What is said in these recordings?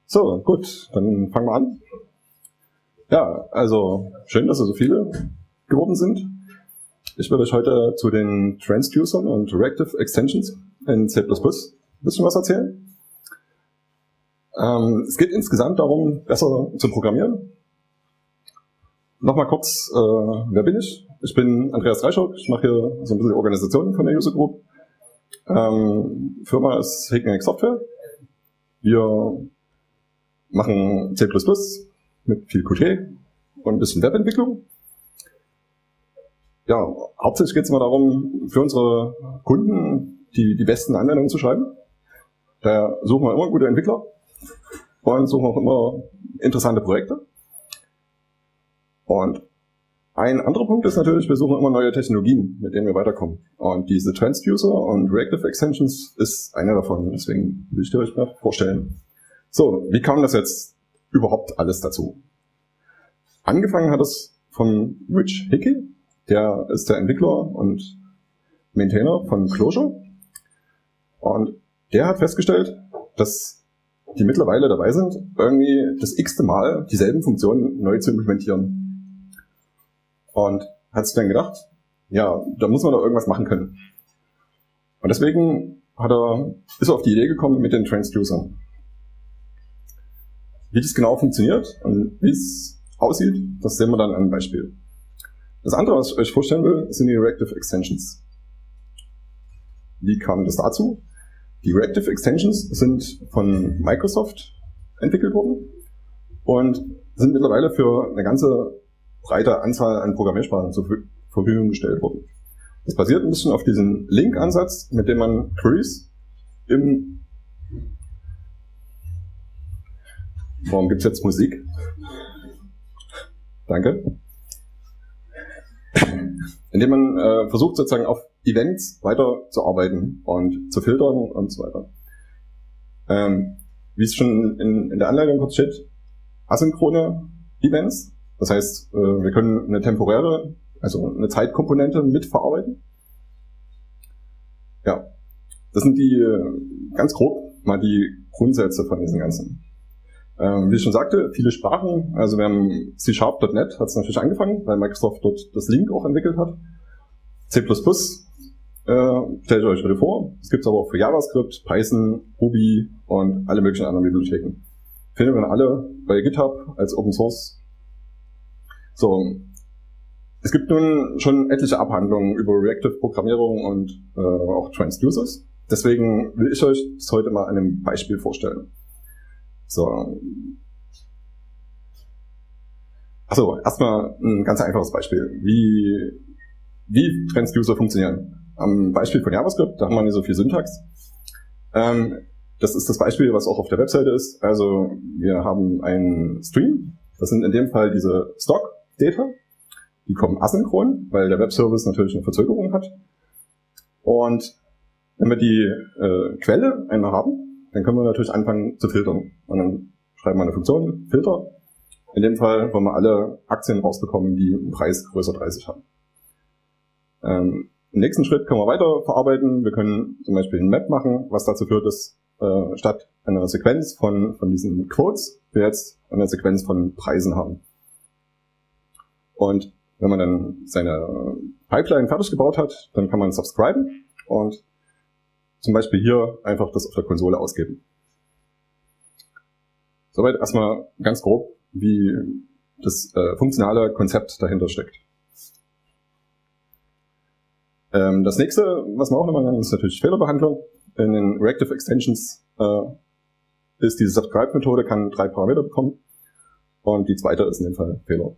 So, gut, dann fangen wir an. Ja, also schön, dass so viele geworden sind. Ich werde euch heute zu den Transducern und Reactive Extensions in C++ ein bisschen was erzählen. Es geht insgesamt darum, besser zu programmieren. Nochmal kurz, wer bin ich? Ich bin Andreas Reichock, ich mache hier so ein bisschen Organisation von der User Group. Firma ist Higneck Software. Wir machen C++ mit viel Qt und ein bisschen Webentwicklung. Ja, hauptsächlich geht es immer darum, für unsere Kunden die besten Anwendungen zu schreiben. Da suchen wir immer gute Entwickler und suchen auch immer interessante Projekte. Und ein anderer Punkt ist natürlich, wir suchen immer neue Technologien, mit denen wir weiterkommen. Und diese Transducer und Reactive Extensions ist eine davon. Deswegen will ich dir euch mal vorstellen. So, wie kam das jetzt überhaupt alles dazu? Angefangen hat es von Rich Hickey. Der ist der Entwickler und Maintainer von Clojure. Und der hat festgestellt, dass die mittlerweile dabei sind, irgendwie das x-te Mal dieselben Funktionen neu zu implementieren. Und hat sich dann gedacht, ja, da muss man doch irgendwas machen können. Und deswegen ist er auf die Idee gekommen mit den Transducern. Wie das genau funktioniert und wie es aussieht, das sehen wir dann an einem Beispiel. Das andere, was ich euch vorstellen will, sind die Reactive Extensions. Wie kam das dazu? Die Reactive Extensions sind von Microsoft entwickelt worden und sind mittlerweile für eine ganze breite Anzahl an Programmiersprachen zur Verfügung gestellt worden. Das basiert ein bisschen auf diesem Link-Ansatz, mit dem man Queries Warum gibt es jetzt Musik? Danke. Indem man versucht sozusagen auf Events weiterzuarbeiten und zu filtern und so weiter. Wie es schon in der Anleitung kurz steht, asynchrone Events. Das heißt, wir können eine temporäre, also eine Zeitkomponente mitverarbeiten. Ja, das sind die ganz grob mal die Grundsätze von diesen ganzen. Wie ich schon sagte, viele Sprachen, also wir haben C#.NET hat es natürlich angefangen, weil Microsoft dort das Link auch entwickelt hat. C++, stellt euch heute vor, es gibt es aber auch für JavaScript, Python, Ruby und alle möglichen anderen Bibliotheken. Finden wir alle bei GitHub als Open Source. So, es gibt nun schon etliche Abhandlungen über Reactive Programmierung und auch Transducers. Deswegen will ich euch das heute mal an einem Beispiel vorstellen. So. Achso, erstmal ein ganz einfaches Beispiel, wie Transducer funktionieren. Am Beispiel von JavaScript, da haben wir nicht so viel Syntax. Das ist das Beispiel, was auch auf der Webseite ist. Also wir haben einen Stream, das sind in dem Fall diese Stock-Data, die kommen asynchron, weil der Webservice natürlich eine Verzögerung hat. Und wenn wir die Quelle einmal haben, dann können wir natürlich anfangen zu filtern. Und dann schreiben wir eine Funktion, Filter. In dem Fall wollen wir alle Aktien rausbekommen, die einen Preis größer 30 haben. Im nächsten Schritt können wir weiter verarbeiten. Wir können zum Beispiel ein Map machen, was dazu führt, dass statt einer Sequenz von diesen Quotes wir jetzt eine Sequenz von Preisen haben. Und wenn man dann seine Pipeline fertig gebaut hat, dann kann man subscriben und zum Beispiel hier einfach das auf der Konsole ausgeben. Soweit erstmal ganz grob, wie das funktionale Konzept dahinter steckt. Das nächste, was wir auch noch mal nennen, ist natürlich Fehlerbehandlung. In den Reactive Extensions ist diese Subscribe-Methode, kann 3 Parameter bekommen und die zweite ist in dem Fall Fehler.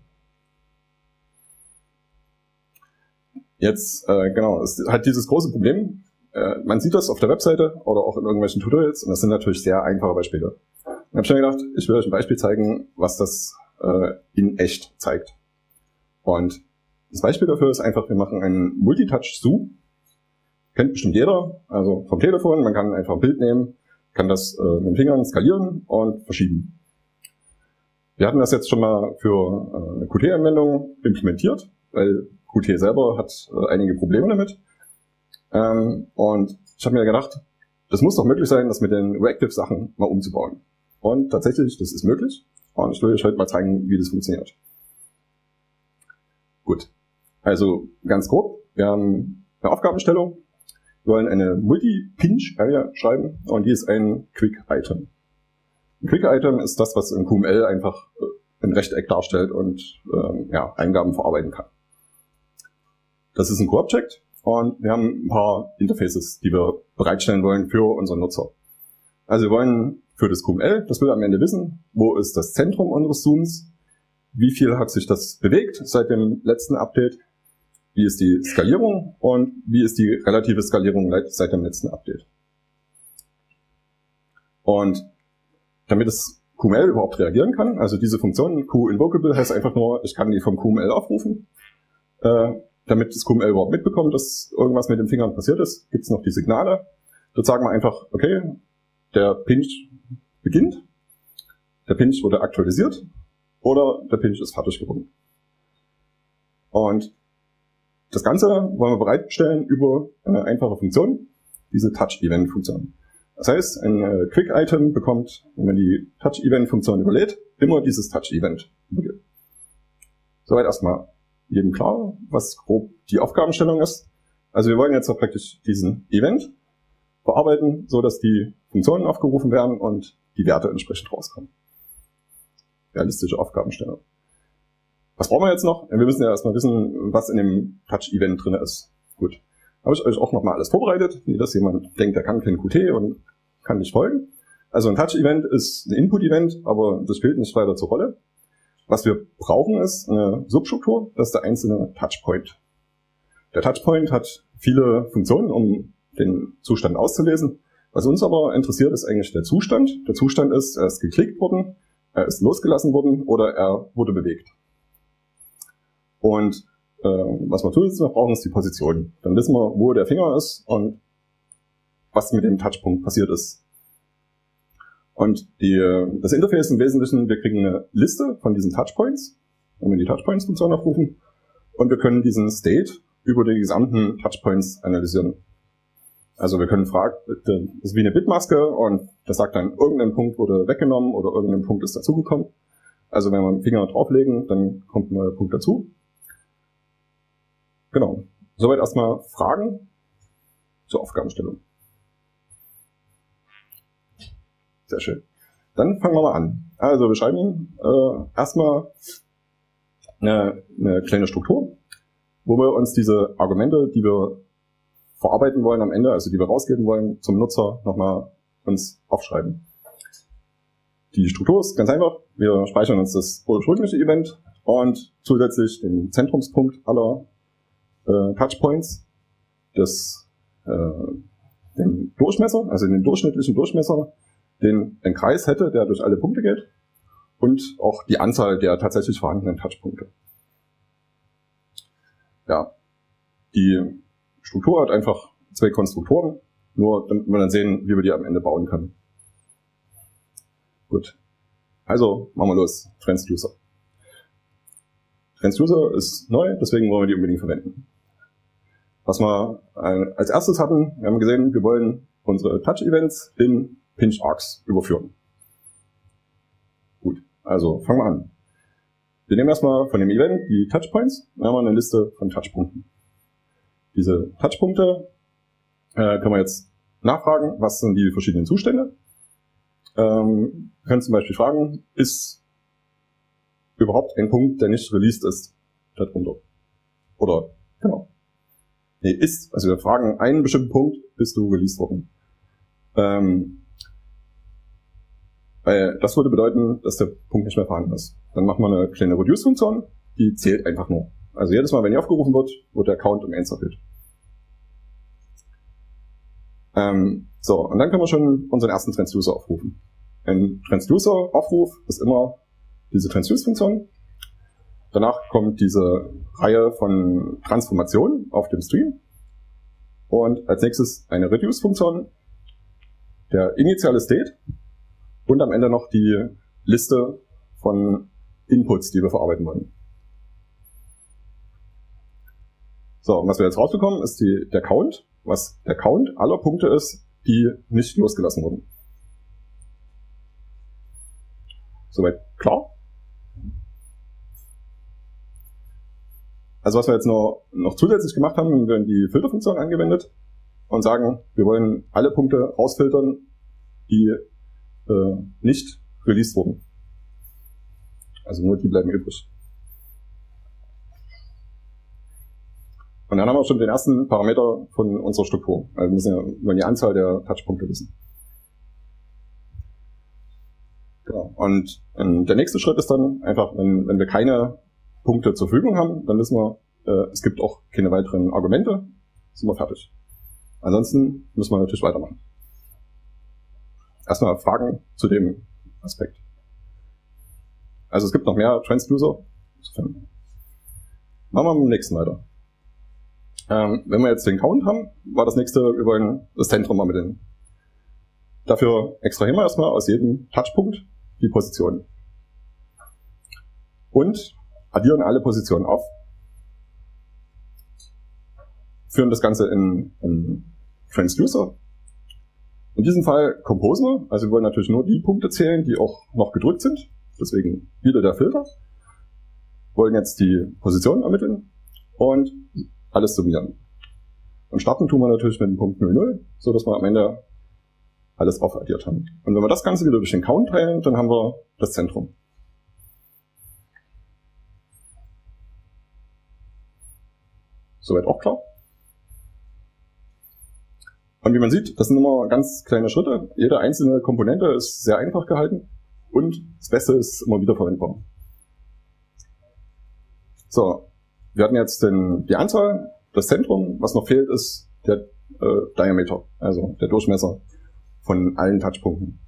Jetzt, genau, es hat dieses große Problem. Man sieht das auf der Webseite oder auch in irgendwelchen Tutorials und das sind natürlich sehr einfache Beispiele. Ich habe schon gedacht, ich will euch ein Beispiel zeigen, was das in echt zeigt. Und das Beispiel dafür ist einfach, wir machen einen Multitouch-Zoom. Kennt bestimmt jeder, also vom Telefon, man kann einfach ein Bild nehmen, kann das mit den Fingern skalieren und verschieben. Wir hatten das jetzt schon mal für eine Qt-Anwendung implementiert, weil Qt selber hat einige Probleme damit. Und ich habe mir gedacht, das muss doch möglich sein, das mit den Reactive-Sachen mal umzubauen. Und tatsächlich, das ist möglich. Und ich will euch heute mal zeigen, wie das funktioniert. Gut, also ganz grob, wir haben eine Aufgabenstellung. Wir wollen eine Multi-Pinch-Area schreiben und die ist ein Quick-Item. Ein Quick-Item ist das, was im QML einfach ein Rechteck darstellt und Eingaben verarbeiten kann. Das ist ein Co-Object und wir haben ein paar Interfaces, die wir bereitstellen wollen für unseren Nutzer. Also wir wollen für das QML, das will am Ende wissen, wo ist das Zentrum unseres Zooms, wie viel hat sich das bewegt seit dem letzten Update, wie ist die Skalierung und wie ist die relative Skalierung seit dem letzten Update. Und damit das QML überhaupt reagieren kann, also diese Funktion QInvocable heißt einfach nur, ich kann die vom QML aufrufen. Damit das QML überhaupt mitbekommt, dass irgendwas mit den Fingern passiert ist, gibt es noch die Signale. Dort sagen wir einfach, okay, der Pinch beginnt, der Pinch wurde aktualisiert oder der Pinch ist fertig geworden. Und das Ganze wollen wir bereitstellen über eine einfache Funktion, diese Touch-Event-Funktion. Das heißt, ein Quick-Item bekommt, wenn man die Touch-Event-Funktion überlädt, immer dieses Touch-Event. Soweit erstmal jedem klar, was grob die Aufgabenstellung ist. Also wir wollen jetzt auch praktisch diesen Event bearbeiten, so dass die Funktionen aufgerufen werden und die Werte entsprechend rauskommen. Realistische Aufgabenstellung. Was brauchen wir jetzt noch? Wir müssen ja erstmal wissen, was in dem Touch-Event drin ist. Gut. Habe ich euch auch nochmal alles vorbereitet, nicht dass jemand denkt, der kann kein Qt und kann nicht folgen. Also ein Touch-Event ist ein Input-Event, aber das spielt nicht weiter zur Rolle. Was wir brauchen ist eine Substruktur, das ist der einzelne Touchpoint. Der Touchpoint hat viele Funktionen, um den Zustand auszulesen. Was uns aber interessiert, ist eigentlich der Zustand. Der Zustand ist, er ist geklickt worden, er ist losgelassen worden oder er wurde bewegt. Und was wir zusätzlich noch brauchen, ist die Position. Dann wissen wir, wo der Finger ist und was mit dem Touchpunkt passiert ist. Und das Interface im Wesentlichen, wir kriegen eine Liste von diesen Touchpoints, wenn wir die Touchpoints-Funktion aufrufen, und wir können diesen State über die gesamten Touchpoints analysieren. Also wir können fragen, das ist wie eine Bitmaske und das sagt dann, irgendein Punkt wurde weggenommen oder irgendein Punkt ist dazugekommen. Also wenn wir einen Finger drauflegen, dann kommt ein neuer Punkt dazu. Genau. Soweit erstmal Fragen zur Aufgabenstellung. Sehr schön. Dann fangen wir mal an. Also wir schreiben erstmal eine kleine Struktur, wo wir uns diese Argumente, die wir verarbeiten wollen am Ende, also die wir rausgeben wollen, zum Nutzer nochmal uns aufschreiben. Die Struktur ist ganz einfach. Wir speichern uns das ursprüngliche Event und zusätzlich den Zentrumspunkt aller Touchpoints, den Durchmesser, also den durchschnittlichen Durchmesser, den ein Kreis hätte, der durch alle Punkte geht, und auch die Anzahl der tatsächlich vorhandenen Touchpunkte. Ja, die Struktur hat einfach zwei Konstruktoren, nur damit wir dann sehen, wie wir die am Ende bauen können. Gut, also machen wir los. Transducer. Transducer ist neu, deswegen wollen wir die unbedingt verwenden. Was wir als erstes hatten, wir haben gesehen, wir wollen unsere Touch-Events in Pinch-Arcs überführen. Gut, also fangen wir an. Wir nehmen erstmal von dem Event die Touchpoints, dann haben wir eine Liste von Touchpunkten. Diese Touchpunkte können wir jetzt nachfragen, was sind die verschiedenen Zustände. Wir können zum Beispiel fragen, ist überhaupt ein Punkt, der nicht released ist, darunter? Oder, genau. Nee, ist, also wir fragen einen bestimmten Punkt, bist du released worden? Weil das würde bedeuten, dass der Punkt nicht mehr vorhanden ist. Dann machen wir eine kleine Reduce-Funktion, die zählt einfach nur. Also jedes Mal, wenn die aufgerufen wird, wird der Count um 1 erhöht. So, und dann können wir schon unseren ersten Transducer aufrufen. Ein Transducer-Aufruf ist immer diese Transduce-Funktion. Danach kommt diese Reihe von Transformationen auf dem Stream. Und als nächstes eine Reduce-Funktion, der initiale State und am Ende noch die Liste von Inputs, die wir verarbeiten wollen. So, und was wir jetzt rausbekommen, ist der Count, was der Count aller Punkte ist, die nicht losgelassen wurden. Soweit klar? Also was wir jetzt noch zusätzlich gemacht haben, haben wir die Filterfunktion angewendet und sagen, wir wollen alle Punkte rausfiltern, die nicht released wurden. Also nur die bleiben übrig. Und dann haben wir schon den ersten Parameter von unserer Struktur. Also wir müssen ja über die Anzahl der Touchpunkte wissen. Genau. Und der nächste Schritt ist dann einfach, wenn wir keine Punkte zur Verfügung haben, dann wissen wir, es gibt auch keine weiteren Argumente, sind wir fertig. Ansonsten müssen wir natürlich weitermachen. Erstmal Fragen zu dem Aspekt. Also es gibt noch mehr Transducer. Machen wir mit dem nächsten weiter. Wenn wir jetzt den Count haben, war das nächste, wir wollen das Zentrum ermitteln. Dafür extrahieren wir erstmal aus jedem Touchpunkt die Position. Und addieren alle Positionen auf. Führen das Ganze in Transducer. In diesem Fall composen wir, also wir wollen natürlich nur die Punkte zählen, die auch noch gedrückt sind. Deswegen wieder der Filter. Wollen jetzt die Position ermitteln und alles summieren. Und starten tun wir natürlich mit dem Punkt 00, so dass wir am Ende alles aufaddiert haben. Und wenn wir das Ganze wieder durch den Count teilen, dann haben wir das Zentrum. Soweit auch klar? Und wie man sieht, das sind immer ganz kleine Schritte. Jede einzelne Komponente ist sehr einfach gehalten und das Beste ist immer wieder verwendbar. So, wir hatten jetzt die Anzahl, das Zentrum. Was noch fehlt, ist der Diameter, also der Durchmesser von allen Touchpunkten.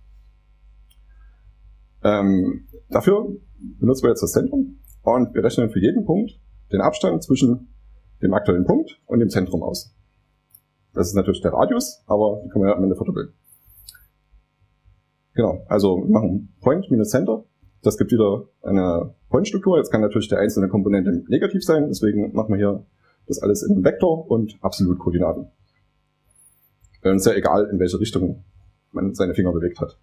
Dafür benutzen wir jetzt das Zentrum und wir rechnen für jeden Punkt den Abstand zwischen dem aktuellen Punkt und dem Zentrum aus. Das ist natürlich der Radius, aber die können wir ja am Ende verdoppeln. Genau, also wir machen Point minus Center. Das gibt wieder eine Point-Struktur. Jetzt kann natürlich der einzelne Komponente negativ sein, deswegen machen wir hier das alles in einem Vektor und Absolutkoordinaten. Weil uns ja egal, in welche Richtung man seine Finger bewegt hat.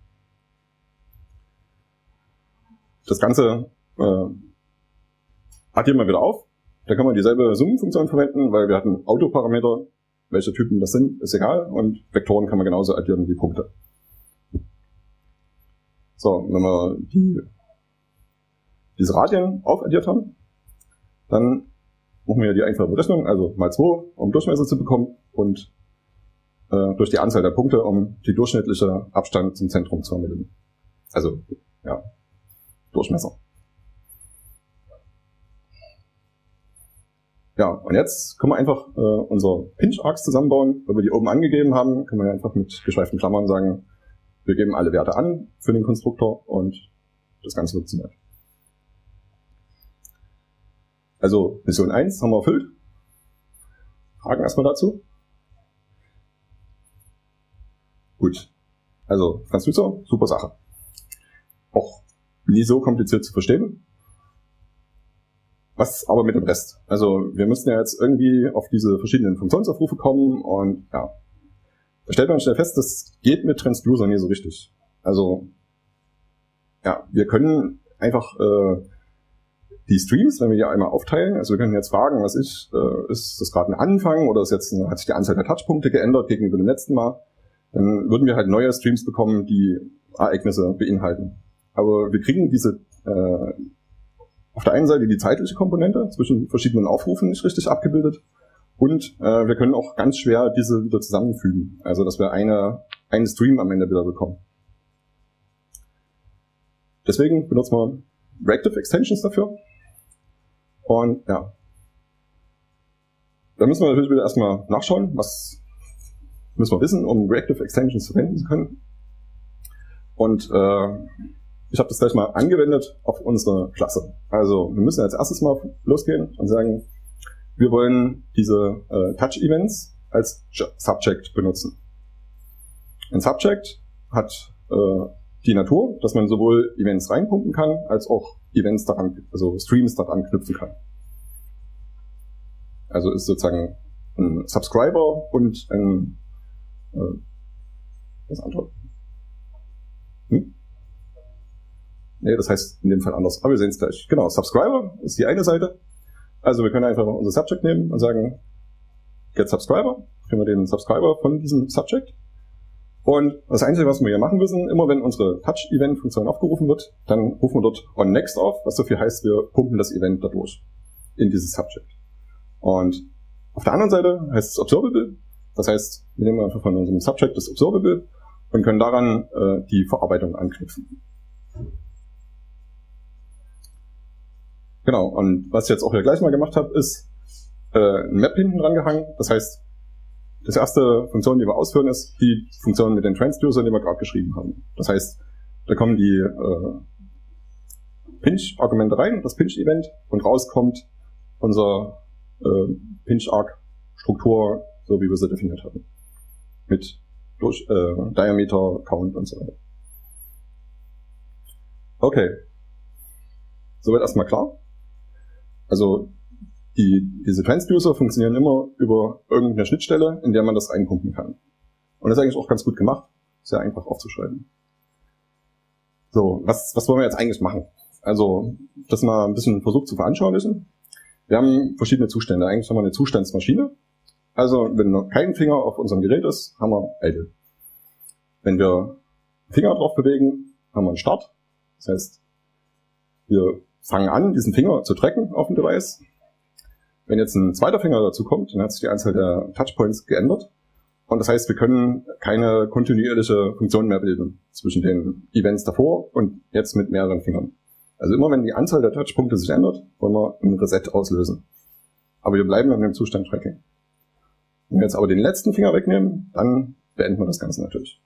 Das Ganze addieren wir wieder auf. Da kann man dieselbe Summenfunktion verwenden, weil wir hatten Autoparameter. Welche Typen das sind, ist egal. Und Vektoren kann man genauso addieren wie Punkte. So, wenn wir diese Radien aufaddiert haben, dann machen wir die einfache Berechnung, also mal 2, um Durchmesser zu bekommen und durch die Anzahl der Punkte, um die durchschnittliche Abstand zum Zentrum zu ermitteln. Also, ja, Durchmesser. Ja, und jetzt können wir einfach unser Pinch-Arcs zusammenbauen. Weil wir die oben angegeben haben, können wir einfach mit geschweiften Klammern sagen, wir geben alle Werte an für den Konstruktor und das Ganze funktioniert. Also Mission 1 haben wir erfüllt. Fragen erstmal dazu? Gut. Also Transducer, super Sache. Auch nie so kompliziert zu verstehen. Was aber mit dem Rest? Also wir müssen ja jetzt irgendwie auf diese verschiedenen Funktionsaufrufe kommen und ja, da stellt man schnell fest, das geht mit Transducer nie so richtig. Also ja, wir können einfach die Streams, wenn wir die einmal aufteilen, also wir können jetzt fragen, ist das gerade ein Anfang oder hat sich die Anzahl der Touchpunkte geändert gegenüber dem letzten Mal, dann würden wir halt neue Streams bekommen, die Ereignisse beinhalten. Aber wir kriegen diese auf der einen Seite die zeitliche Komponente zwischen verschiedenen Aufrufen nicht richtig abgebildet und wir können auch ganz schwer diese wieder zusammenfügen, also dass wir einen Stream am Ende wieder bekommen. Deswegen benutzen wir Reactive Extensions dafür und ja, da müssen wir natürlich wieder erstmal nachschauen, was müssen wir wissen, um Reactive Extensions verwenden zu können. Und ich habe das gleich mal angewendet auf unsere Klasse. Also wir müssen als erstes mal losgehen und sagen, wir wollen diese Touch-Events als Subject benutzen. Ein Subject hat die Natur, dass man sowohl Events reinpumpen kann, als auch Events daran, also Streams daran knüpfen kann. Also ist sozusagen ein Subscriber und ein das andere. Nee, das heißt in dem Fall anders. Aber wir sehen es gleich. Genau, Subscriber ist die eine Seite. Also wir können einfach unser Subject nehmen und sagen, get Subscriber. Kriegen wir den Subscriber von diesem Subject. Und das Einzige, was wir hier machen müssen, immer wenn unsere Touch-Event-Funktion aufgerufen wird, dann rufen wir dort onNext auf, was so viel heißt, wir pumpen das Event dadurch in dieses Subject. Und auf der anderen Seite heißt es Observable. Das heißt, wir nehmen einfach von unserem Subject das Observable und können daran die Verarbeitung anknüpfen. Genau, und was ich jetzt auch hier gleich mal gemacht habe, ist ein Map hinten dran gehangen. Das heißt, das erste Funktion, die wir ausführen, ist die Funktion mit den Transducern, die wir gerade geschrieben haben. Das heißt, da kommen die Pinch-Argumente rein, das Pinch-Event, und rauskommt unser Pinch-Arc-Struktur, so wie wir sie definiert haben. Mit Diameter, Count und so weiter. Okay. Soweit erstmal klar. Also diese Transducer funktionieren immer über irgendeine Schnittstelle, in der man das reinpumpen kann. Und das ist eigentlich auch ganz gut gemacht. Sehr einfach aufzuschreiben. So, was wollen wir jetzt eigentlich machen? Also, das mal ein bisschen versucht zu veranschaulichen. Wir haben verschiedene Zustände. Eigentlich haben wir eine Zustandsmaschine. Also, wenn noch kein Finger auf unserem Gerät ist, haben wir Idle. Wenn wir den Finger drauf bewegen, haben wir einen Start. Das heißt, wir fangen an, diesen Finger zu tracken auf dem Device. Wenn jetzt ein zweiter Finger dazu kommt, dann hat sich die Anzahl der Touchpoints geändert. Und das heißt, wir können keine kontinuierliche Funktion mehr bilden zwischen den Events davor und jetzt mit mehreren Fingern. Also immer wenn die Anzahl der Touchpunkte sich ändert, wollen wir ein Reset auslösen. Aber wir bleiben in dem Zustand Tracking. Wenn wir jetzt aber den letzten Finger wegnehmen, dann beenden wir das Ganze natürlich.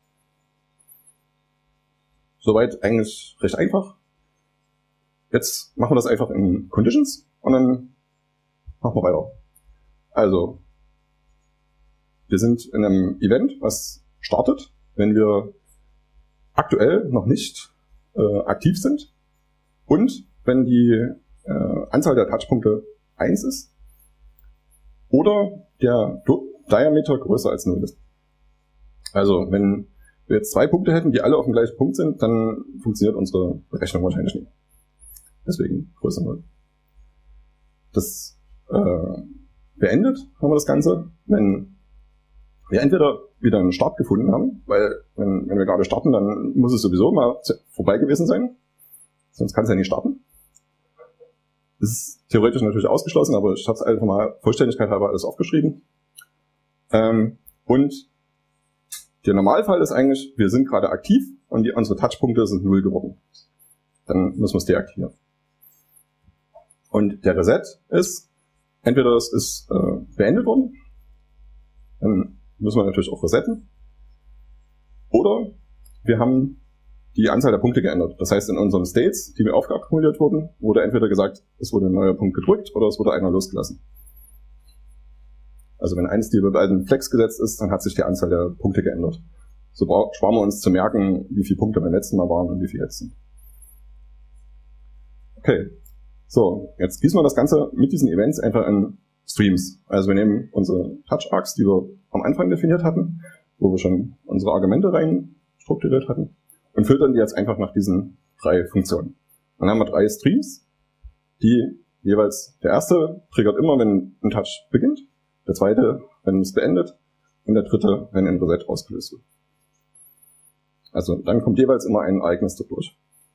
Soweit eigentlich recht einfach. Jetzt machen wir das einfach in Conditions und dann machen wir weiter. Also, wir sind in einem Event, was startet, wenn wir aktuell noch nicht aktiv sind und wenn die Anzahl der Touchpunkte 1 ist oder der Diameter größer als 0 ist. Also, wenn wir jetzt 2 Punkte hätten, die alle auf dem gleichen Punkt sind, dann funktioniert unsere Berechnung wahrscheinlich nicht. Deswegen größer 0. Das beendet haben wir das Ganze, wenn wir entweder wieder einen Start gefunden haben, weil wenn wir gerade starten, dann muss es sowieso mal vorbei gewesen sein, sonst kann es ja nicht starten. Das ist theoretisch natürlich ausgeschlossen, aber ich habe es einfach mal Vollständigkeit halber alles aufgeschrieben. Und der Normalfall ist eigentlich, wir sind gerade aktiv und unsere Touchpunkte sind 0 geworden. Dann müssen wir es deaktivieren. Und der Reset ist, entweder es ist beendet worden, dann müssen wir natürlich auch resetten, oder wir haben die Anzahl der Punkte geändert. Das heißt, in unseren States, die mir aufgeakkumuliert wurden, wurde entweder gesagt, es wurde ein neuer Punkt gedrückt oder es wurde einer losgelassen. Also wenn ein Stil bei beiden Flex gesetzt ist, dann hat sich die Anzahl der Punkte geändert. So sparen wir uns zu merken, wie viele Punkte beim letzten Mal waren und wie viele jetzt sind. Okay. So, jetzt gießen wir das Ganze mit diesen Events einfach in Streams. Also wir nehmen unsere Touch-Arcs, die wir am Anfang definiert hatten, wo wir schon unsere Argumente rein strukturiert hatten, und filtern die jetzt einfach nach diesen 3 Funktionen. Dann haben wir 3 Streams, die jeweils, der erste triggert immer, wenn ein Touch beginnt, der zweite, wenn es beendet, und der dritte, wenn ein Reset ausgelöst wird. Also dann kommt jeweils immer ein Ereignis dadurch.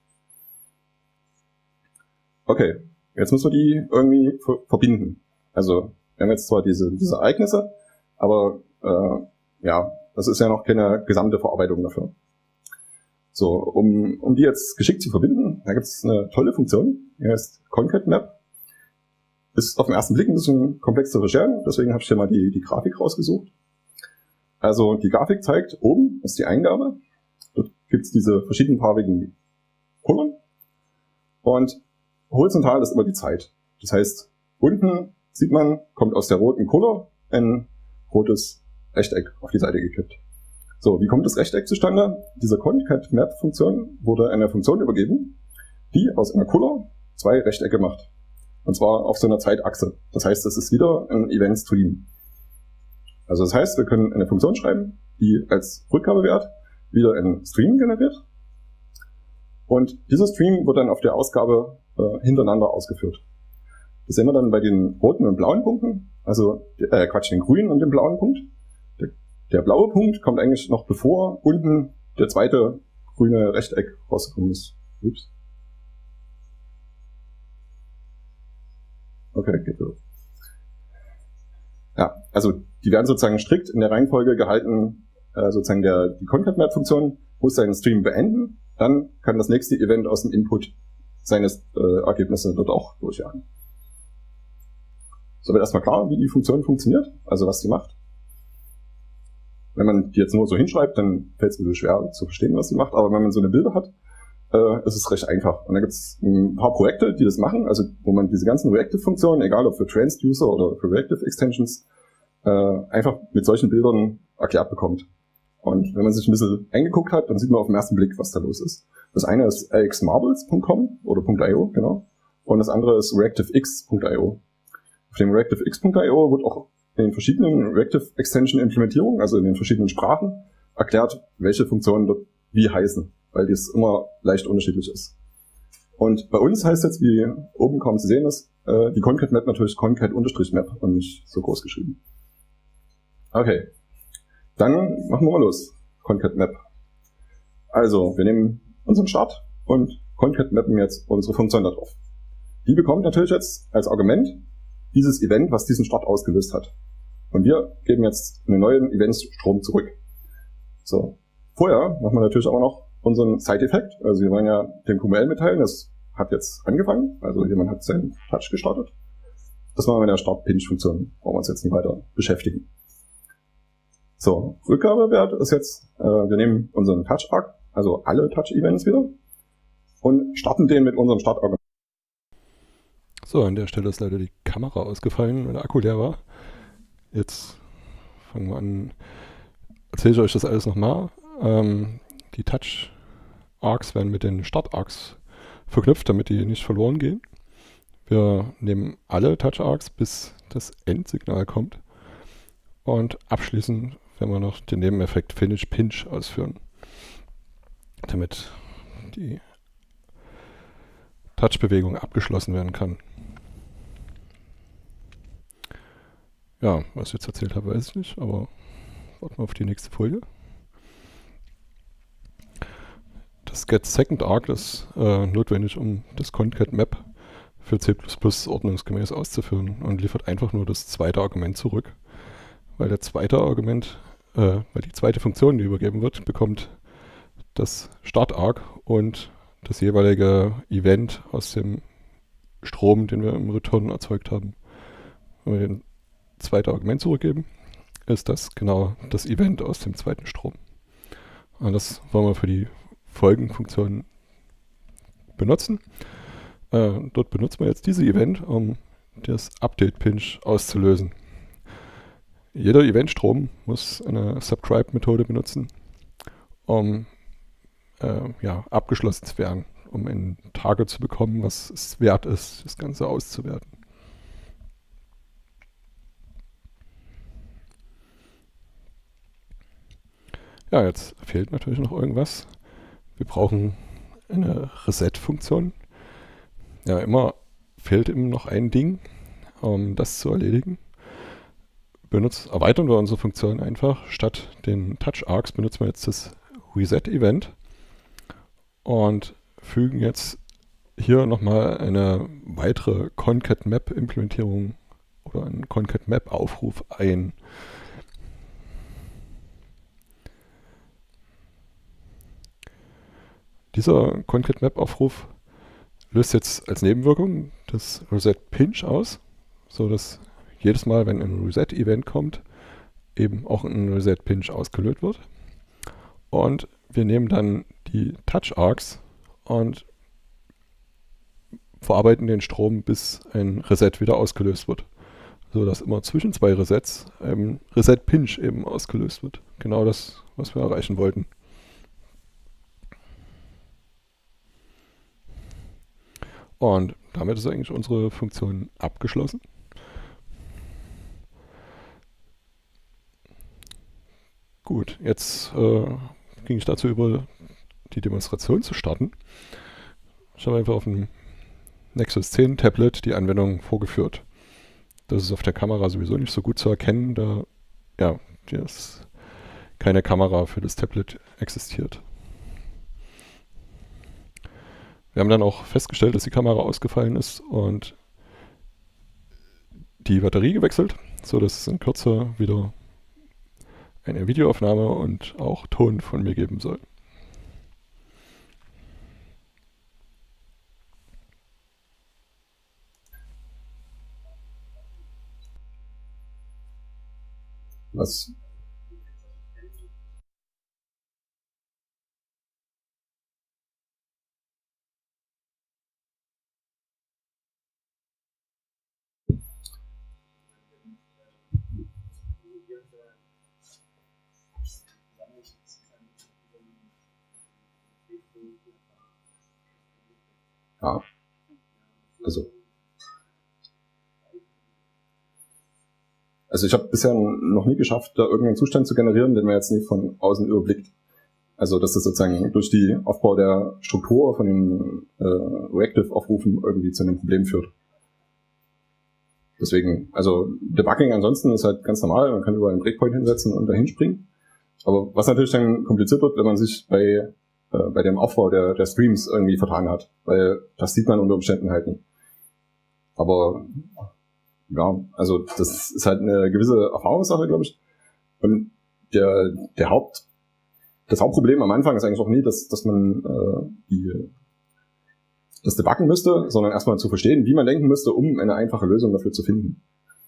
Okay, jetzt müssen wir die irgendwie verbinden. Also wir haben jetzt zwar diese Ereignisse, aber ja, das ist ja noch keine gesamte Verarbeitung dafür. So, um die jetzt geschickt zu verbinden, da gibt es eine tolle Funktion, die heißt ConCat-Map. Ist auf den ersten Blick ein bisschen komplex zu recherchieren, deswegen habe ich hier mal die Grafik rausgesucht. Also die Grafik zeigt, oben ist die Eingabe, dort gibt es diese verschiedenfarbigen Kugeln und horizontal ist immer die Zeit. Das heißt, unten sieht man, kommt aus der roten Color ein rotes Rechteck auf die Seite gekippt. So, wie kommt das Rechteck zustande? Diese ConCat-Map-Funktion wurde einer Funktion übergeben, die aus einer Color 2 Rechtecke macht. Und zwar auf so einer Zeitachse. Das heißt, das ist wieder ein Event-Stream. Also das heißt, wir können eine Funktion schreiben, die als Rückgabewert wieder einen Stream generiert. Und dieser Stream wird dann auf der Ausgabe hintereinander ausgeführt. Das sehen wir dann bei den roten und blauen Punkten, also den grünen und dem blauen Punkt. Der blaue Punkt kommt eigentlich noch bevor unten der zweite grüne Rechteck rausgekommen ist. Ups. Okay, geht so. Ja, also die werden sozusagen strikt in der Reihenfolge gehalten, sozusagen die Concat-Map-Funktion muss seinen Stream beenden, dann kann das nächste Event aus dem Input seine Ergebnisse dort auch durchjagen. So, wird erstmal klar, wie die Funktion funktioniert, also was sie macht. Wenn man die jetzt nur so hinschreibt, dann fällt es ein bisschen schwer zu verstehen, was sie macht, aber wenn man so eine Bilder hat, ist es recht einfach. Und da gibt es ein paar Projekte, die das machen, also wo man diese ganzen Reactive-Funktionen, egal ob für Transducer oder für Reactive Extensions, einfach mit solchen Bildern erklärt bekommt. Und wenn man sich ein bisschen eingeguckt hat, dann sieht man auf den ersten Blick, was da los ist. Das eine ist rxmarbles.com oder .io, genau. Und das andere ist reactivex.io. Auf dem reactivex.io wird auch in den verschiedenen Reactive Extension Implementierungen, also in den verschiedenen Sprachen, erklärt, welche Funktionen dort wie heißen, weil das immer leicht unterschiedlich ist. Und bei uns heißt jetzt, wie oben kaum zu sehen ist, die Concat-Map natürlich Concat-Map und nicht so groß geschrieben. Okay, dann machen wir mal los. Concat-Map. Also, wir nehmen unseren Start und Concat-Mappen jetzt unsere Funktion da drauf. Die bekommt natürlich jetzt als Argument dieses Event, was diesen Start ausgelöst hat. Und wir geben jetzt einen neuen Eventstrom zurück. So, vorher machen wir natürlich aber noch unseren Side-Effekt. Also wir wollen ja dem QML mitteilen, das hat jetzt angefangen. Also jemand hat seinen Touch gestartet. Das machen wir in der Start-Pinch-Funktion. Brauchen wir uns jetzt nicht weiter beschäftigen. So, Rückgabewert ist jetzt, wir nehmen unseren Touch-Arc, also alle Touch-Events wieder, und starten den mit unserem Start-Argument. So, an der Stelle ist leider die Kamera ausgefallen, weil der Akku leer war. Jetzt fangen wir an. Erzähle ich euch das alles nochmal. Die Touch-Arcs werden mit den Start-Arcs verknüpft, damit die nicht verloren gehen. Wir nehmen alle Touch-Arcs, bis das Endsignal kommt. Und abschließend werden wir noch den Nebeneffekt Finish Pinch ausführen, damit die Touch-Bewegung abgeschlossen werden kann. Ja, was ich jetzt erzählt habe, weiß ich nicht, aber warten wir auf die nächste Folie. Das getSecondArc ist notwendig, um das Concat-Map für C++ ordnungsgemäß auszuführen und liefert einfach nur das zweite Argument zurück. Weil die zweite Funktion, die übergeben wird, bekommt das Start-Arc und das jeweilige Event aus dem Strom, den wir im Return erzeugt haben. Wenn wir den zweite Argument zurückgeben, ist das genau das Event aus dem zweiten Strom. Und das wollen wir für die Folgenfunktion benutzen. Dort benutzen wir jetzt diese Event, um das Update-Pinch auszulösen. Jeder Eventstrom muss eine Subscribe-Methode benutzen, um abgeschlossen zu werden, um ein Target zu bekommen, was es wert ist, das Ganze auszuwerten. Ja, jetzt fehlt natürlich noch irgendwas. Wir brauchen eine Reset-Funktion. Ja, immer fehlt ihm noch ein Ding, um das zu erledigen. Erweitern wir unsere Funktion einfach. Statt den Touch-Arcs benutzen wir jetzt das Reset-Event und fügen jetzt hier nochmal eine weitere Concat-Map-Implementierung oder einen Concat-Map-Aufruf ein. Dieser Concat-Map-Aufruf löst jetzt als Nebenwirkung das Reset-Pinch aus, sodass jedes Mal, wenn ein Reset-Event kommt, eben auch ein Reset-Pinch ausgelöst wird. Und wir nehmen dann die Touch-Arcs und verarbeiten den Strom, bis ein Reset wieder ausgelöst wird. Sodass immer zwischen zwei Resets ein Reset-Pinch eben ausgelöst wird. Genau das, was wir erreichen wollten. Und damit ist eigentlich unsere Funktion abgeschlossen. Gut, jetzt ging ich dazu über, die Demonstration zu starten. Ich habe einfach auf dem Nexus 10 Tablet die Anwendung vorgeführt. Das ist auf der Kamera sowieso nicht so gut zu erkennen, da ja, keine Kamera für das Tablet existiert. Wir haben dann auch festgestellt, dass die Kamera ausgefallen ist und die Batterie gewechselt, sodass es in Kürze wieder eine Videoaufnahme und auch Ton von mir geben soll. Was? Ja, also ich habe bisher noch nie geschafft, da irgendeinen Zustand zu generieren, den man jetzt nicht von außen überblickt. Also dass das sozusagen durch die Aufbau der Struktur von den Reactive-Aufrufen irgendwie zu einem Problem führt. Deswegen, also Debugging ansonsten ist halt ganz normal, man kann überall einen Breakpoint hinsetzen und dahin springen. Aber was natürlich dann kompliziert wird, wenn man sich bei dem Aufbau der Streams irgendwie vertragen hat, weil das sieht man unter Umständen halt nicht. Aber ja, also das ist halt eine gewisse Erfahrungssache, glaube ich. Und das Hauptproblem am Anfang ist eigentlich auch nie, dass man das debuggen müsste, sondern erstmal zu verstehen, wie man denken müsste, um eine einfache Lösung dafür zu finden.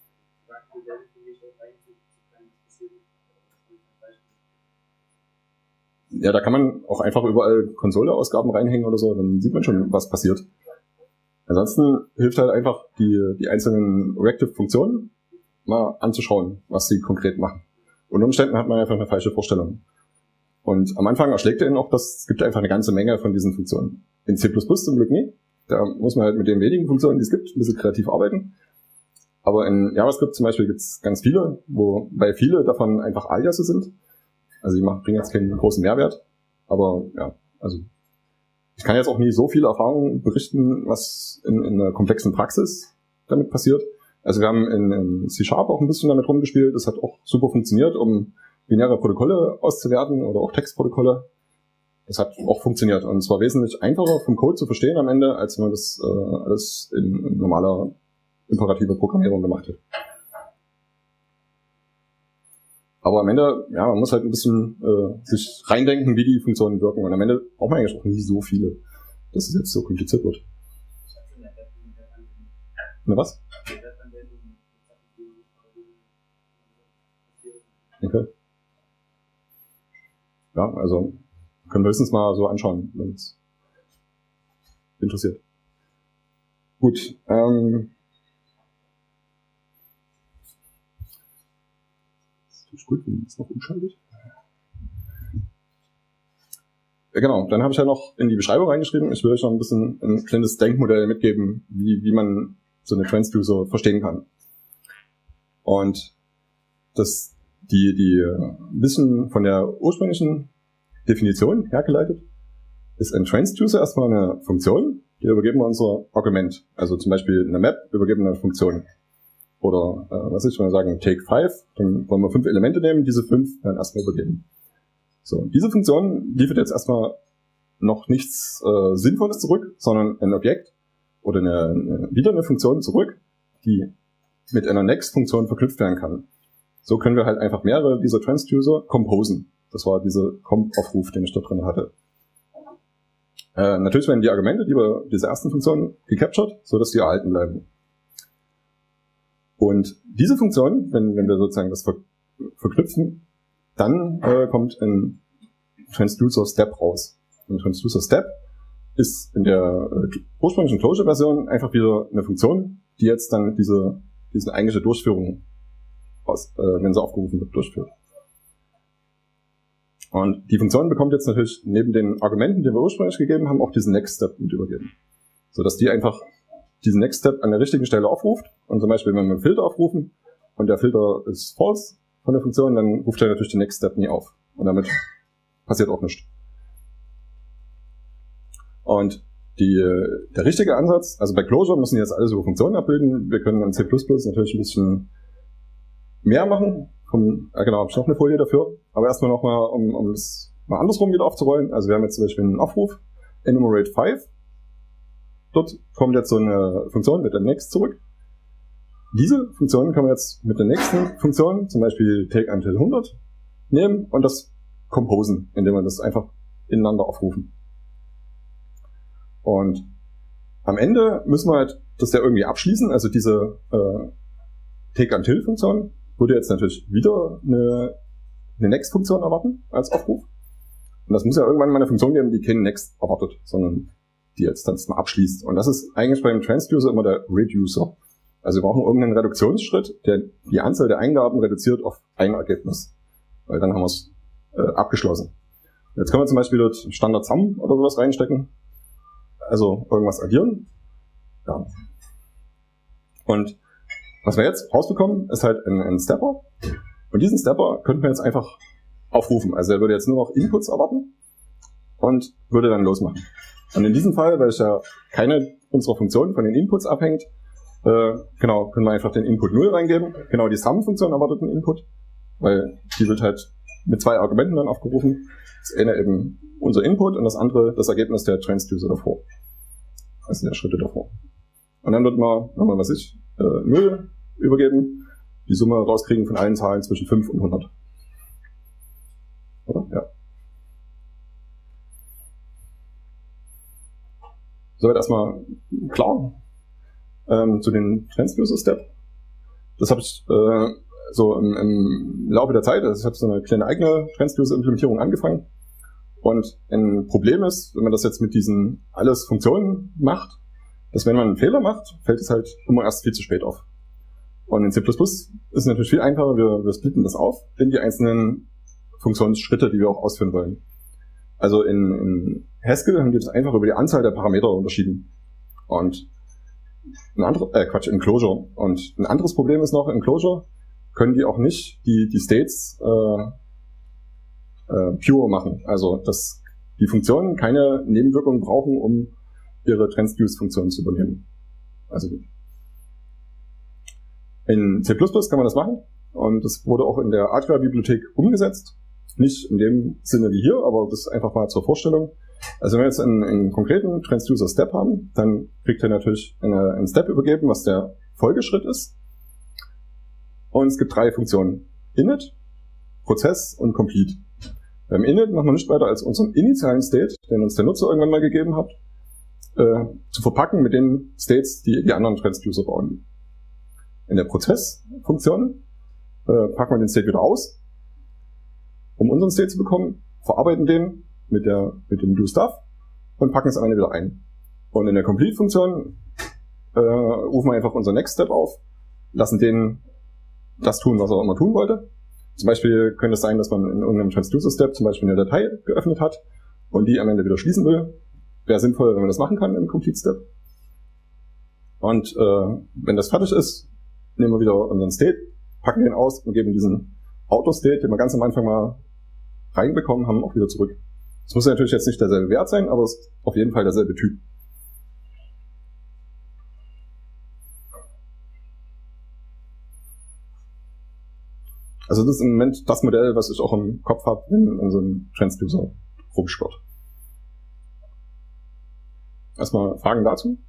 Ja, da kann man auch einfach überall Konsoleausgaben reinhängen oder so, dann sieht man schon, was passiert. Ansonsten hilft halt einfach, die einzelnen Reactive-Funktionen mal anzuschauen, was sie konkret machen. Unter Umständen hat man einfach eine falsche Vorstellung. Und am Anfang erschlägt er ihn auch, dass es gibt einfach eine ganze Menge von diesen Funktionen. In C++ zum Glück nie. Da muss man halt mit den wenigen Funktionen, die es gibt, ein bisschen kreativ arbeiten. Aber in JavaScript zum Beispiel gibt es ganz viele, wobei viele davon einfach Aliasse sind. Also die bringen jetzt keinen großen Mehrwert. Aber ja, also ich kann jetzt auch nie so viele Erfahrungen berichten, was in einer komplexen Praxis damit passiert. Also wir haben in C# auch ein bisschen damit rumgespielt. Das hat auch super funktioniert, um binäre Protokolle auszuwerten oder auch Textprotokolle. Das hat auch funktioniert und es war wesentlich einfacher vom Code zu verstehen am Ende, als wenn man das alles in normaler imperativer Programmierung gemacht hat. Aber am Ende, ja, man muss halt ein bisschen sich reindenken, wie die Funktionen wirken. Und am Ende braucht man eigentlich auch nie so viele, dass es jetzt so kompliziert wird. Ne, was? Okay. Ja, also können wir höchstens mal so anschauen, wenn es interessiert. Gut. Ist gut, wenn es noch umschaltet. Ja, genau, dann habe ich ja noch in die Beschreibung reingeschrieben, ich will euch noch ein bisschen ein kleines Denkmodell mitgeben, wie man so eine Transducer verstehen kann. Und das die ein bisschen von der ursprünglichen Definition hergeleitet, ist ein Transducer erstmal eine Funktion, die übergeben wir unser Argument. Also zum Beispiel eine Map übergeben wir eine Funktion. Oder, was ich mal sagen, take 5, dann wollen wir 5 Elemente nehmen, diese 5 dann erstmal übergeben. So, diese Funktion liefert jetzt erstmal noch nichts Sinnvolles zurück, sondern ein Objekt oder wieder eine Funktion zurück, die mit einer Next-Funktion verknüpft werden kann. So können wir halt einfach mehrere dieser Transducer composen. Das war dieser Comp-Aufruf, den ich da drin hatte. Natürlich werden die Argumente dieser ersten Funktion gecaptured, sodass die erhalten bleiben. Und diese Funktion, wenn wir sozusagen das verknüpfen, dann kommt ein Transducer Step raus. Ein Transducer Step ist in der ursprünglichen Clojure-Version einfach wieder eine Funktion, die jetzt dann diese eigentliche Durchführung, wenn sie aufgerufen wird, durchführt. Und die Funktion bekommt jetzt natürlich neben den Argumenten, die wir ursprünglich gegeben haben, auch diesen Next Step mit übergeben. Sodass die einfach diesen Next Step an der richtigen Stelle aufruft. Und zum Beispiel, wenn wir einen Filter aufrufen und der Filter ist false von der Funktion, dann ruft er natürlich den Next Step nie auf. Und damit passiert auch nichts. Und der richtige Ansatz, also bei Clojure müssen jetzt alles über Funktionen abbilden. Wir können in C++ natürlich ein bisschen mehr machen. Genau, habe ich noch eine Folie dafür. Aber erstmal nochmal, um das mal andersrum wieder aufzurollen. Also wir haben jetzt zum Beispiel einen Aufruf, enumerate 5. Dort kommt jetzt so eine Funktion mit der next zurück. Diese Funktion kann man jetzt mit der nächsten Funktion, zum Beispiel take until 100, nehmen und das composen, indem wir das einfach ineinander aufrufen. Und am Ende müssen wir halt das ja irgendwie abschließen. Also diese take-until-Funktion würde jetzt natürlich wieder eine next-Funktion erwarten als Aufruf. Und das muss ja irgendwann mal eine Funktion geben, die keinen next erwartet, sondern die jetzt dann mal abschließt. Und das ist eigentlich beim Transducer immer der Reducer. Also wir brauchen irgendeinen Reduktionsschritt, der die Anzahl der Eingaben reduziert auf ein Ergebnis. Weil dann haben wir es abgeschlossen. Jetzt können wir zum Beispiel dort Standard Sum oder sowas reinstecken. Also irgendwas addieren. Ja. Und was wir jetzt rausbekommen, ist halt ein Stepper. Und diesen Stepper könnten wir jetzt einfach aufrufen. Also er würde jetzt nur noch Inputs erwarten und würde dann losmachen. Und in diesem Fall, weil es ja keine unserer Funktionen von den Inputs abhängt, genau, können wir einfach den Input 0 reingeben. Genau, die Sum-Funktion erwartet einen Input, weil die wird halt mit 2 Argumenten dann aufgerufen. Das eine eben unser Input und das andere das Ergebnis der Transducer davor. Also der Schritte davor. Und dann wird man, nochmal 0 übergeben, die Summe rauskriegen von allen Zahlen zwischen 5 und 100. Oder? Ja. Soweit erstmal klar. Zu den Transducer-Step. Das habe ich so im Laufe der Zeit, also ich habe so eine kleine eigene Transducer-Implementierung angefangen. Und ein Problem ist, wenn man das jetzt mit diesen alles Funktionen macht, dass wenn man einen Fehler macht, fällt es halt immer erst viel zu spät auf. Und in C++ ist es natürlich viel einfacher, wir splitten das auf in die einzelnen Funktionsschritte, die wir auch ausführen wollen. Also in Haskell haben wir das einfach über die Anzahl der Parameter unterschieden. Und in Clojure. Und ein anderes Problem ist noch, in Clojure können die auch nicht die States pure machen. Also, dass die Funktionen keine Nebenwirkungen brauchen, um ihre Transduce-Funktionen zu übernehmen. Also, in C++ kann man das machen. Und das wurde auch in der Atria-Bibliothek umgesetzt. Nicht in dem Sinne wie hier, aber das ist einfach mal zur Vorstellung. Also wenn wir jetzt einen konkreten Transducer-Step haben, dann kriegt er natürlich einen Step übergeben, was der Folgeschritt ist. Und es gibt 3 Funktionen. Init, Prozess und Complete. Beim Init machen wir nicht weiter als unseren initialen State, den uns der Nutzer irgendwann mal gegeben hat, zu verpacken mit den States, die anderen Transducer bauen. In der Prozessfunktion packen wir den State wieder aus, um unseren State zu bekommen, verarbeiten den mit dem DoStuff und packen es am Ende wieder ein. Und in der Complete-Funktion rufen wir einfach unseren Next Step auf, lassen den das tun, was er immer tun wollte. Zum Beispiel könnte es sein, dass man in irgendeinem Transducer-Step zum Beispiel eine Datei geöffnet hat und die am Ende wieder schließen will. Wäre sinnvoll, wenn man das machen kann im Complete-Step. Und wenn das fertig ist, nehmen wir wieder unseren State, packen den aus und geben diesen Auto-State, den wir ganz am Anfang mal reinbekommen haben, auch wieder zurück. Es muss ja natürlich jetzt nicht derselbe Wert sein, aber es ist auf jeden Fall derselbe Typ. Also das ist im Moment das Modell, was ich auch im Kopf habe, wenn so ein Transducer rumschwirrt. Erstmal Fragen dazu?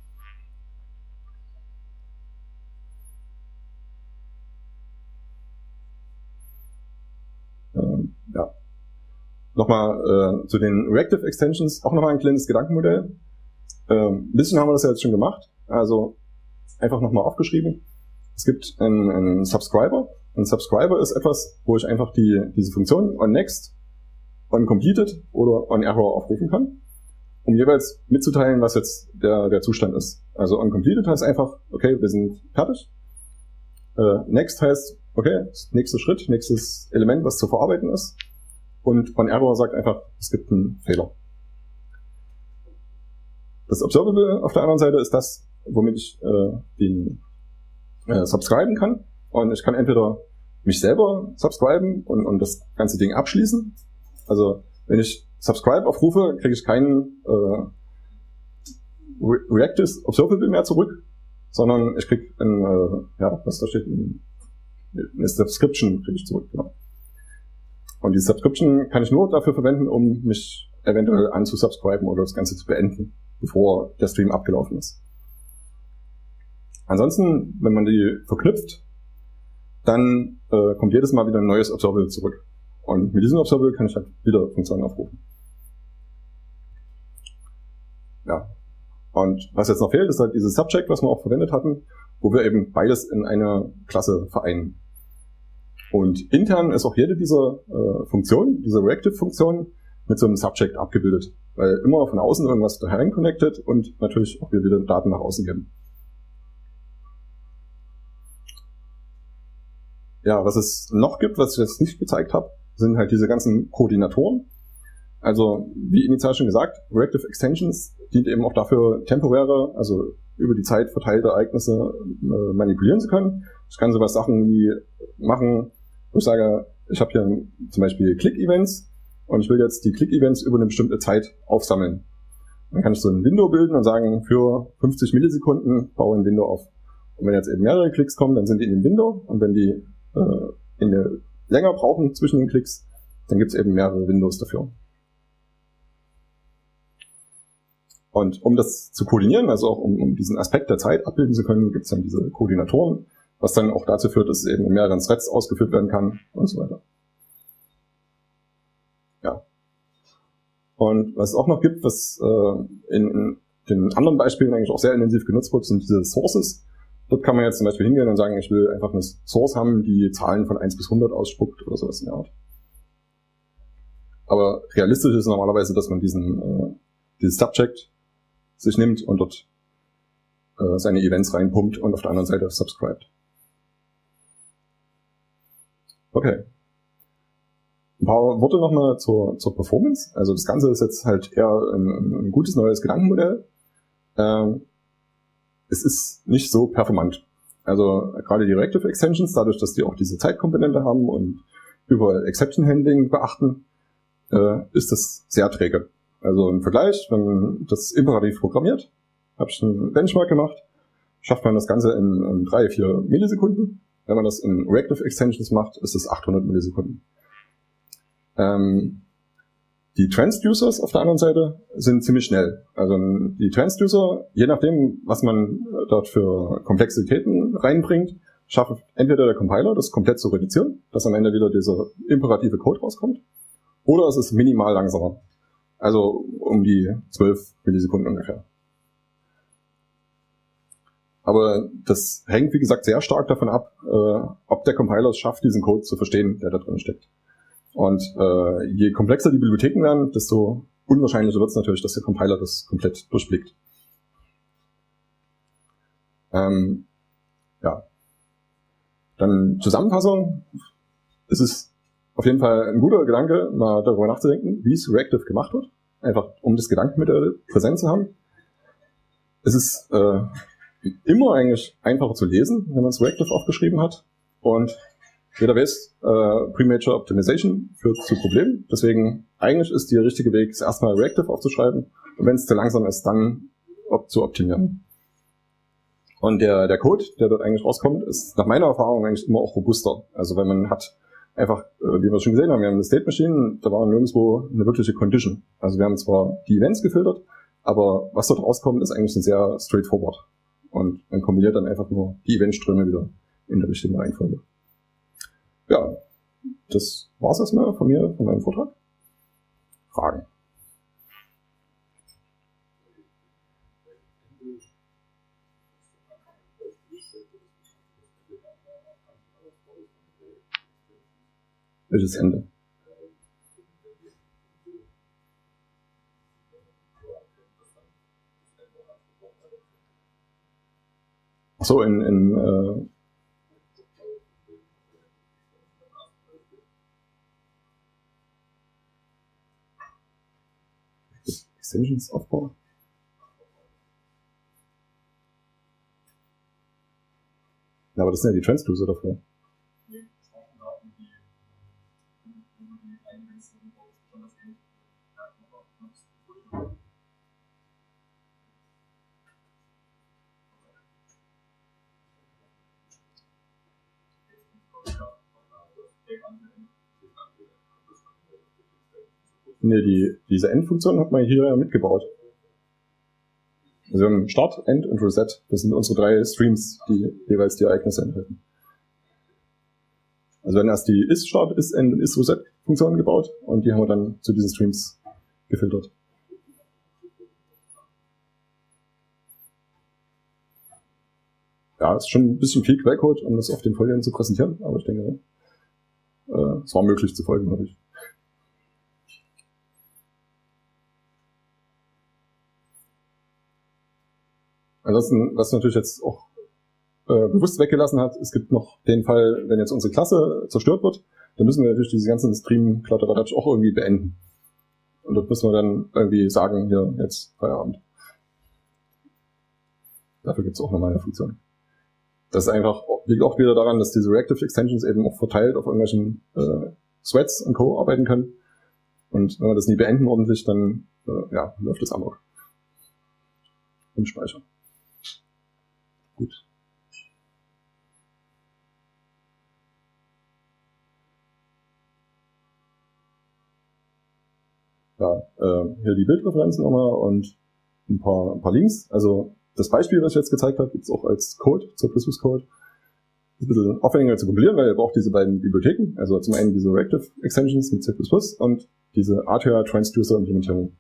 Ja. Nochmal zu den Reactive Extensions, auch nochmal ein kleines Gedankenmodell. Ein bisschen haben wir das ja jetzt schon gemacht, also einfach nochmal aufgeschrieben. Es gibt einen Subscriber. Ein Subscriber ist etwas, wo ich einfach diese Funktion onNext, onCompleted oder onError aufrufen kann, um jeweils mitzuteilen, was jetzt der Zustand ist. Also onCompleted heißt einfach, okay, wir sind fertig. Next heißt, okay, nächster Schritt, nächstes Element, was zu verarbeiten ist. Und onError sagt einfach, es gibt einen Fehler. Das Observable auf der anderen Seite ist das, womit ich den subscriben kann. Und ich kann entweder mich selber subscriben und das ganze Ding abschließen. Also wenn ich subscribe aufrufe, kriege ich keinen Reactive Observable mehr zurück, sondern ich kriege was da steht, eine Subscription kriege ich zurück. Genau. Und die Subscription kann ich nur dafür verwenden, um mich eventuell anzusubscriben oder das Ganze zu beenden, bevor der Stream abgelaufen ist. Ansonsten, wenn man die verknüpft, dann kommt jedes Mal wieder ein neues Observable zurück. Und mit diesem Observable kann ich halt wieder Funktionen aufrufen. Ja. Und was jetzt noch fehlt, ist halt dieses Subject, was wir auch verwendet hatten, wo wir eben beides in eine Klasse vereinen. Und intern ist auch jede dieser Funktionen, diese Reactive-Funktion, mit so einem Subject abgebildet. Weil immer von außen irgendwas da herein connected und natürlich auch wir wieder Daten nach außen geben. Ja, was es noch gibt, was ich jetzt nicht gezeigt habe, sind halt diese ganzen Koordinatoren. Also, wie initial schon gesagt, Reactive Extensions dient eben auch dafür, temporäre, also über die Zeit verteilte Ereignisse manipulieren zu können. Ich kann sowas Sachen wie machen, wo ich sage, ich habe hier zum Beispiel Click-Events und ich will jetzt die Click-Events über eine bestimmte Zeit aufsammeln. Dann kann ich so ein Window bilden und sagen, für 50 Millisekunden baue ein Window auf. Und wenn jetzt eben mehrere Klicks kommen, dann sind die in dem Window und wenn die länger brauchen zwischen den Klicks, dann gibt es eben mehrere Windows dafür. Und um das zu koordinieren, also auch um diesen Aspekt der Zeit abbilden zu können, gibt es dann diese Koordinatoren, was dann auch dazu führt, dass es eben in mehreren Threads ausgeführt werden kann und so weiter. Ja. Und was es auch noch gibt, was in den anderen Beispielen eigentlich auch sehr intensiv genutzt wird, sind diese Sources. Dort kann man jetzt zum Beispiel hingehen und sagen, ich will einfach eine Source haben, die Zahlen von 1 bis 100 ausspuckt oder sowas in der Art. Aber realistisch ist normalerweise, dass man dieses Subject sich nimmt und dort seine Events reinpumpt und auf der anderen Seite subscribt. Okay. Ein paar Worte nochmal zur Performance. Also das Ganze ist jetzt halt eher ein gutes neues Gedankenmodell. Es ist nicht so performant. Also gerade die Reactive Extensions, dadurch, dass die auch diese Zeitkomponente haben und überall Exception Handling beachten, ist das sehr träge. Also im Vergleich, wenn man das imperativ programmiert, habe ich einen Benchmark gemacht, schafft man das Ganze in 3-4 Millisekunden. Wenn man das in Reactive Extensions macht, ist es 800 Millisekunden. Die Transducers auf der anderen Seite sind ziemlich schnell. Also die Transducer, je nachdem, was man dort für Komplexitäten reinbringt, schafft entweder der Compiler, das komplett zu reduzieren, dass am Ende wieder dieser imperative Code rauskommt, oder es ist minimal langsamer. Also um die 12 Millisekunden ungefähr. Aber das hängt, wie gesagt, sehr stark davon ab, ob der Compiler es schafft, diesen Code zu verstehen, der da drin steckt. Und je komplexer die Bibliotheken werden, desto unwahrscheinlicher wird es natürlich, dass der Compiler das komplett durchblickt. Ja. Dann Zusammenfassung. Es ist auf jeden Fall ein guter Gedanke, mal darüber nachzudenken, wie es Reactive gemacht wird. Einfach, um das Gedankenmodell präsent zu haben. Es ist immer eigentlich einfacher zu lesen, wenn man es Reactive aufgeschrieben hat. Und jeder weiß, Premature Optimization führt zu Problemen. Deswegen eigentlich ist der richtige Weg, es erstmal Reactive aufzuschreiben. Und wenn es zu langsam ist, dann zu optimieren. Und der Code, der dort eigentlich rauskommt, ist nach meiner Erfahrung eigentlich immer auch robuster. Also wenn man hat einfach, wie wir schon gesehen haben, wir haben eine State Machine, da war nirgendwo eine wirkliche Condition. Also wir haben zwar die Events gefiltert, aber was dort rauskommt, ist eigentlich sehr straightforward. Und man kombiniert dann einfach nur die Eventströme wieder in der richtigen Reihenfolge. Ja, das war's erstmal von mir, von meinem Vortrag. Fragen? Welches Ende? Achso, Extensions aufbauen. Ja, aber das sind ja die Transducer dafür. Nee, diese End-Funktion hat man hier mitgebaut. Also wir haben Start, End und Reset. Das sind unsere 3 Streams, die jeweils die Ereignisse enthalten. Also wir haben erst die isStart, isEnd und isReset-Funktionen gebaut und die haben wir dann zu diesen Streams gefiltert. Ja, ist schon ein bisschen viel Quellcode, um das auf den Folien zu präsentieren, aber ich denke, es war möglich zu folgen, glaube ich. Ansonsten, was natürlich jetzt auch bewusst weggelassen hat, es gibt noch den Fall, wenn jetzt unsere Klasse zerstört wird, dann müssen wir natürlich diese ganzen Stream-Kladderadatsch auch irgendwie beenden. Und dort müssen wir dann irgendwie sagen, hier, jetzt Feierabend. Dafür gibt es auch nochmal eine Funktion. Das ist einfach, liegt auch wieder daran, dass diese Reactive Extensions eben auch verteilt auf irgendwelchen Threads und Co. arbeiten können. Und wenn wir das nie beenden ordentlich, dann ja, läuft das amok. Im Speicher. Gut. Ja, hier die Bildreferenzen nochmal und ein paar Links. Also das Beispiel, was ich jetzt gezeigt habe, gibt es auch als Code, C++-Code. Ist ein bisschen aufwendiger zu kompilieren, weil ihr braucht diese beiden Bibliotheken. Also zum einen diese Reactive Extensions mit C++ und diese RTR Transducer Implementierung.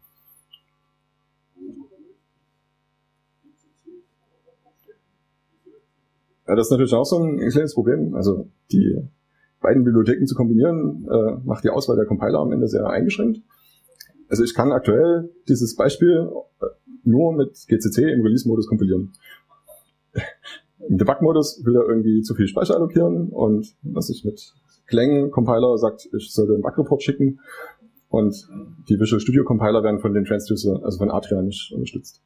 Ja, das ist natürlich auch so ein kleines Problem. Also die beiden Bibliotheken zu kombinieren, macht die Auswahl der Compiler am Ende sehr eingeschränkt. Also ich kann aktuell dieses Beispiel nur mit GCC im Release-Modus kompilieren. Im Debug-Modus will er irgendwie zu viel Speicher allokieren und was ich mit Clang-Compiler sagt, ich sollte einen Bug-Report schicken und die Visual Studio-Compiler werden von den Transducer, also von Atria, nicht unterstützt.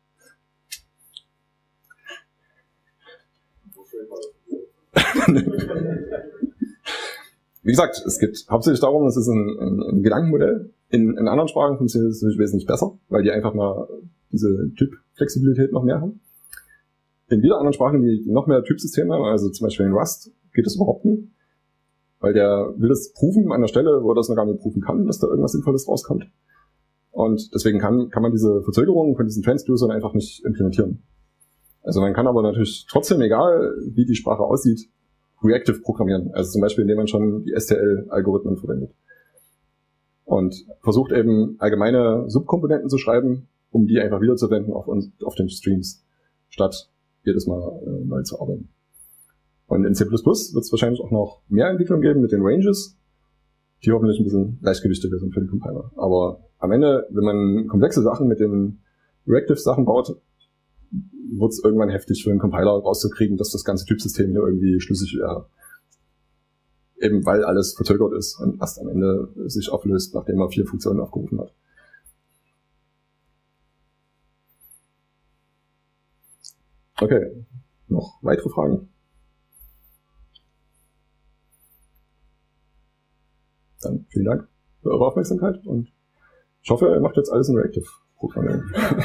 Wie gesagt, es geht hauptsächlich darum, es ist ein Gedankenmodell. In anderen Sprachen funktioniert es natürlich wesentlich besser, weil die einfach mal diese Typflexibilität noch mehr haben. In wieder anderen Sprachen, die noch mehr Typsysteme haben, also zum Beispiel in Rust, geht das überhaupt nicht. Weil der will das prüfen an der Stelle, wo er das noch gar nicht prüfen kann, dass da irgendwas Sinnvolles rauskommt. Und deswegen kann man diese Verzögerungen von diesen Transducern einfach nicht implementieren. Also man kann aber natürlich trotzdem, egal wie die Sprache aussieht, reactive programmieren. Also zum Beispiel, indem man schon die STL-Algorithmen verwendet. Und versucht eben allgemeine Subkomponenten zu schreiben, um die einfach wiederzuwenden auf den Streams, statt jedes Mal neu zu arbeiten. Und in C++ wird es wahrscheinlich auch noch mehr Entwicklung geben mit den Ranges, die hoffentlich ein bisschen leichtgewichtiger sind für den Compiler. Aber am Ende, wenn man komplexe Sachen mit den Reactive-Sachen baut, wird es irgendwann heftig für den Compiler rauszukriegen, dass das ganze Typsystem hier irgendwie schlüssig wäre. Eben weil alles verzögert ist und erst am Ende sich auflöst, nachdem er 4 Funktionen aufgerufen hat. Okay, noch weitere Fragen? Dann vielen Dank für eure Aufmerksamkeit und ich hoffe, ihr macht jetzt alles in Reactive-Programmierung.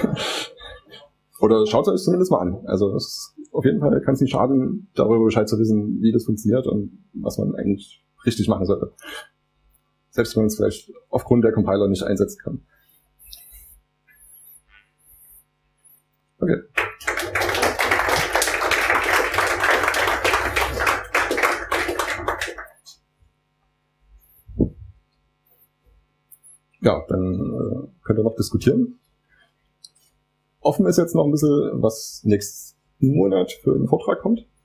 Oder schaut es euch zumindest mal an. Also auf jeden Fall kann es nicht schaden, darüber Bescheid zu wissen, wie das funktioniert und was man eigentlich richtig machen sollte. Selbst wenn man es vielleicht aufgrund der Compiler nicht einsetzen kann. Okay. Ja, dann könnt ihr noch diskutieren. Offen ist jetzt noch ein bisschen, was nächsten Monat für einen Vortrag kommt.